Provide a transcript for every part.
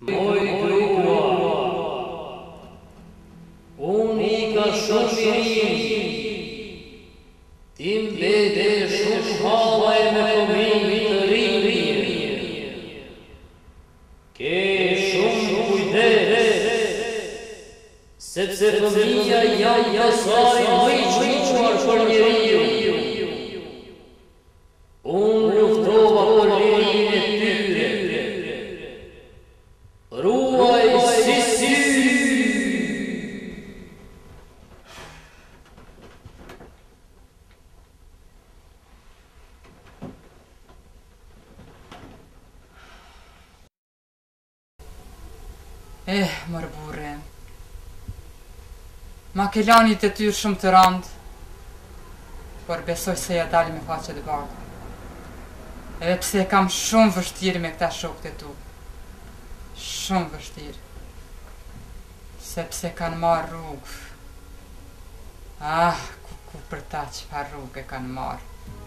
Moj grua, unë I ka shumë mirim, ti mbete shumë halaj me fëmijë të rinj. Ke shumë kujdes, sepse fëmija janë pasari më I çuar për njeriu. Unë luftova për lirinë e tyre. Ruaj si sy. Mërë burre, ma ke lani të tyrë shumë të randë, por besoj se ja dali me faqe të bardhë. Edhe pse kam shumë vështirë me këta shokët e tu. Shumë vështirë. Sepse kanë marrë rrugë. Ku për ta çfarë rrugë kanë marrë.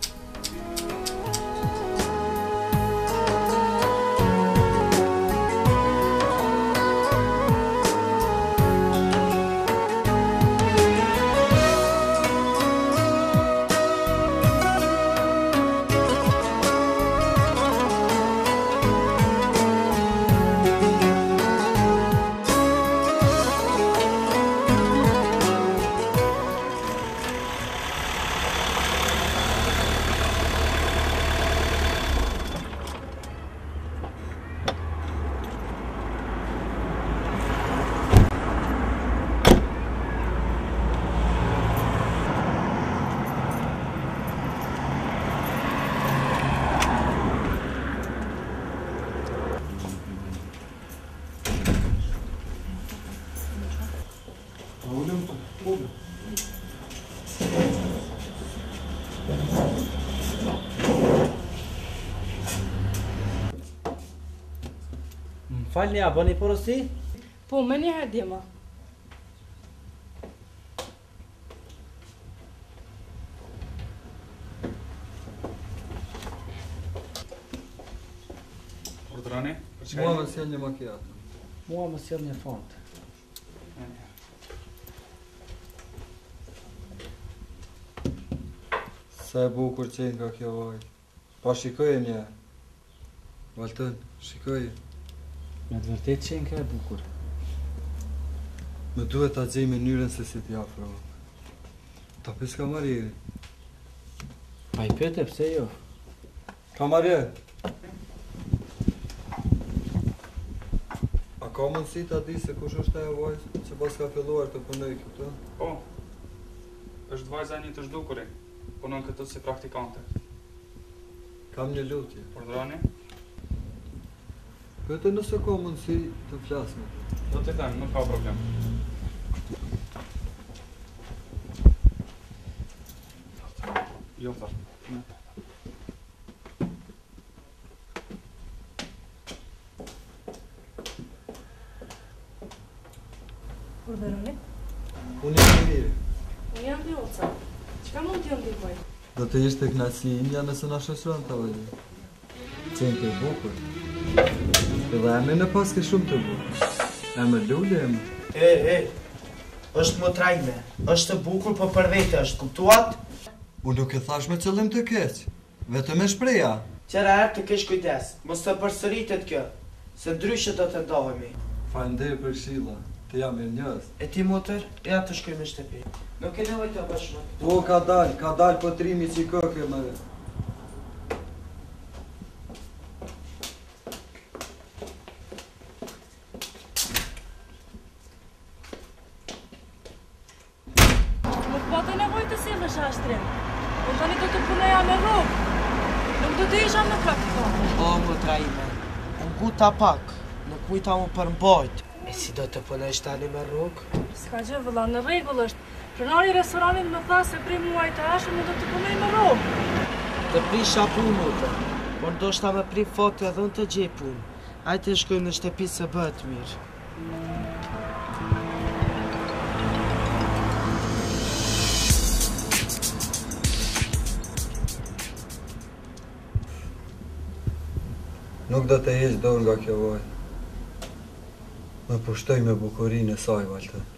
Falni, a bëni porosi? Po, me një herë djema. Ordrani? Mua më sjell një macchiato. Mua më sjell një font. Sa e bukur qenë nga kjo vaj. Pa shikoje një. Valtën, shikoje. Me të vërtet qenë ka e bukur. Më duhet ta gjej mënyrën se si t'ja afro. Ta pes kamarierin. Pa I pyete pse jo? Kamarier! A ka mundësi ta di se kush është ajo vajzë që pas ka filluar të punoj këtu? Po, është vajza një të zhdukurin, punon këtu si praktikante. Kam një lutje. Ordrani? Pyete nëse ka mundësi të flasme. Do të them, nuk ka problem. Jo, thash. Orderoni? Unë jam i mirë. Unë jam Vjoca. Çka mund t'ju ndihmoj? Do të ishte kënaqësi imja nëse na shoqëron të vajzë. Qenë ke bukur. Edhe emrin e pas ke shumë të bukur. Emër Lule emër. është motra ime. Është e bukur, po për vete është, kuptuat? Unë nuk e thash me qëllim të keq. Vetëm e shpreha. Qëra herë të kesh kujdes, mos të përsëritet kjo, se ndryshe do të ndohemi. Faleminderit për këshilla. Të jam mirënjohës. E ti motër, ja të shkojmë në shtëpi. Nuk e nevojë të bësh më. Po ka dal po trimi që I këke më. Nuk po të nevojë të sillesh ashtrim. Unë tani do të punoja me rrugë. Nuk do të isha me praktikante. O, motra ime, unë guta pak, nuk kujta mu përmbajt. E si do të punojsh tani me rrugë? S'ka gjë vëlla, në rregull është. Pronari I restoranit më tha se prej muaj të ardhshëm do të punoj me rrugë. Të prisha punë, motër, por ndoshta me pri foto edhe unë të gjej punë. Hajde të shkojmë në shtëpi se bëhet mirë. Nuk do të heq dorë nga kjo vaj. Më pushtoj me bukurinë e saj, Valtë.